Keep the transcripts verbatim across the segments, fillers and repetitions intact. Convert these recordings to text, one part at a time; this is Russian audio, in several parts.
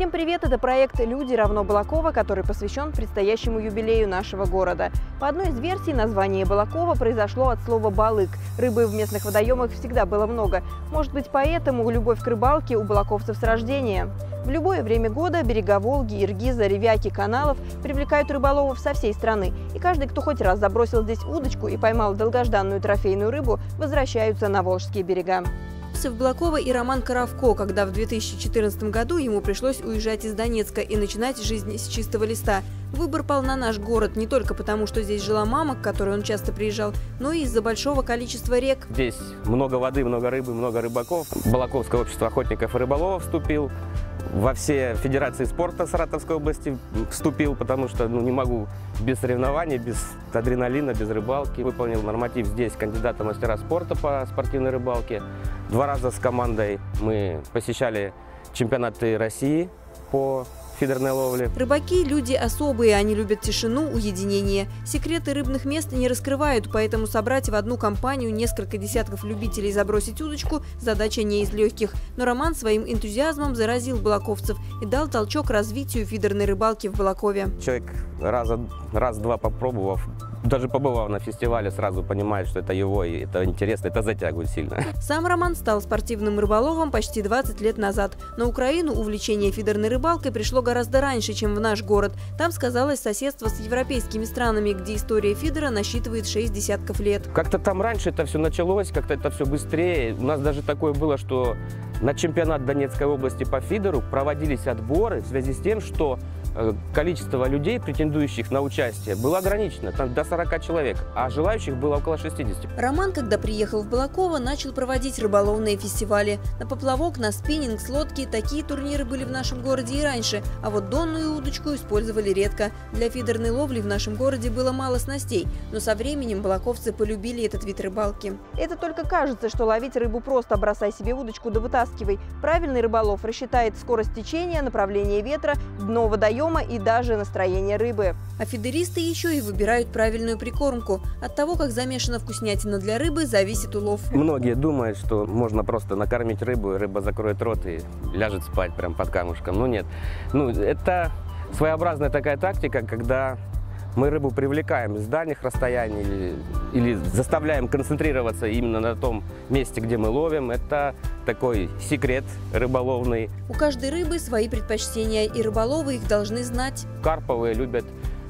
Всем привет! Это проект «Люди равно Балакова», который посвящен предстоящему юбилею нашего города. По одной из версий, название Балакова произошло от слова «балык». Рыбы в местных водоемах всегда было много. Может быть, поэтому любовь к рыбалке у балаковцев с рождения. В любое время года берега Волги, Иргиза, Ревяки, каналов привлекают рыболовов со всей страны. И каждый, кто хоть раз забросил здесь удочку и поймал долгожданную трофейную рыбу, возвращаются на волжские берега. В Балакова и Роман Коровко, когда в две тысячи четырнадцатом году ему пришлось уезжать из Донецка и начинать жизнь с чистого листа. Выбор пал на наш город не только потому, что здесь жила мама, к которой он часто приезжал, но и из-за большого количества рек. Здесь много воды, много рыбы, много рыбаков. Балаковское общество охотников и рыболовов вступил. Во все федерации спорта Саратовской области вступил, потому что ну, не могу без соревнований, без адреналина, без рыбалки. Выполнил норматив здесь кандидата в мастера спорта по спортивной рыбалке. Два раза с командой мы посещали чемпионаты России по фидерной ловле. Рыбаки – люди особые, они любят тишину, уединение. Секреты рыбных мест не раскрывают, поэтому собрать в одну компанию несколько десятков любителей забросить удочку – задача не из легких. Но Роман своим энтузиазмом заразил балаковцев и дал толчок развитию фидерной рыбалки в Балакове. Человек раза, раз-два попробовав, даже побывав на фестивале, сразу понимает, что это его, и это интересно, это затягивает сильно. Сам Роман стал спортивным рыболовом почти двадцать лет назад. На Украину увлечение фидерной рыбалкой пришло гораздо раньше, чем в наш город. Там сказалось соседство с европейскими странами, где история фидера насчитывает шесть десятков лет. Как-то там раньше это все началось, как-то это все быстрее. У нас даже такое было, что на чемпионат Донецкой области по фидеру проводились отборы в связи с тем, что количество людей, претендующих на участие, было ограничено, там до сорока человек, а желающих было около шестидесяти. Роман, когда приехал в Балаково, начал проводить рыболовные фестивали. На поплавок, на спиннинг, с лодки такие турниры были в нашем городе и раньше, а вот донную удочку использовали редко. Для фидерной ловли в нашем городе было мало снастей, но со временем балаковцы полюбили этот вид рыбалки. Это только кажется, что ловить рыбу просто бросай себе удочку да вытаскивай. Правильный рыболов рассчитает скорость течения, направление ветра, дно водоема и даже настроение рыбы. А фидеристы еще и выбирают правильную прикормку. От того, как замешана вкуснятина для рыбы, зависит улов. Многие думают, что можно просто накормить рыбу, и рыба закроет рот и ляжет спать прям под камушком. Но нет. Ну, это своеобразная такая тактика, когда мы рыбу привлекаем с дальних расстояний или, или заставляем концентрироваться именно на том месте, где мы ловим. Это такой секрет рыболовный. У каждой рыбы свои предпочтения, и рыболовы их должны знать. Карповые любят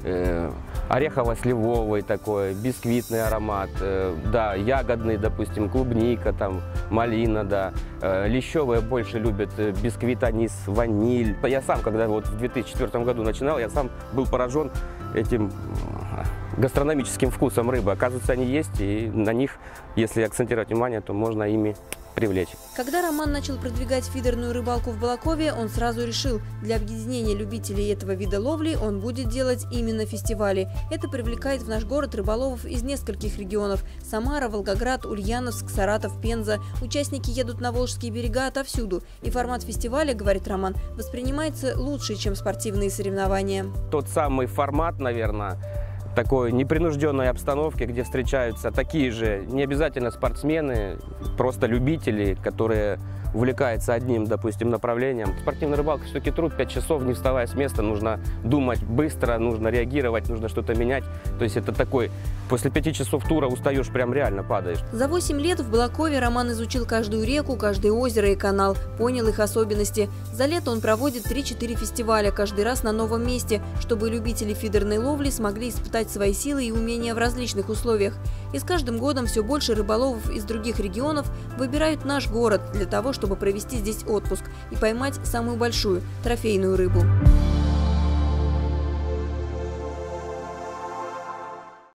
э, орехово-сливовый такой, бисквитный аромат, э, да, ягодный, допустим, клубника, там, малина, да. Э, лещевые больше любят э, бисквит, анис, ваниль. Я сам, когда вот в две тысячи четвёртом году начинал, я сам был поражен этим гастрономическим вкусом рыбы. Оказывается, они есть, и на них, если акцентировать внимание, то можно ими привлечь. Когда Роман начал продвигать фидерную рыбалку в Балакове, он сразу решил, для объединения любителей этого вида ловли он будет делать именно фестивали. Это привлекает в наш город рыболовов из нескольких регионов – Самара, Волгоград, Ульяновск, Саратов, Пенза. Участники едут на волжские берега отовсюду. И формат фестиваля, говорит Роман, воспринимается лучше, чем спортивные соревнования. Тот самый формат, наверное, такой непринужденной обстановки, где встречаются такие же, не обязательно спортсмены, просто любители, которые увлекаются одним, допустим, направлением. Спортивная рыбалка все-таки труд, пять часов, не вставая с места, нужно думать быстро, нужно реагировать, нужно что-то менять. То есть это такой, после пяти часов тура устаешь, прям реально падаешь. За восемь лет в Балакове Роман изучил каждую реку, каждое озеро и канал, понял их особенности. За лето он проводит три-четыре фестиваля, каждый раз на новом месте, чтобы любители фидерной ловли смогли испытать свои силы и умения в различных условиях. И с каждым годом все больше рыболовов из других регионов выбирают наш город для того, чтобы провести здесь отпуск и поймать самую большую трофейную рыбу.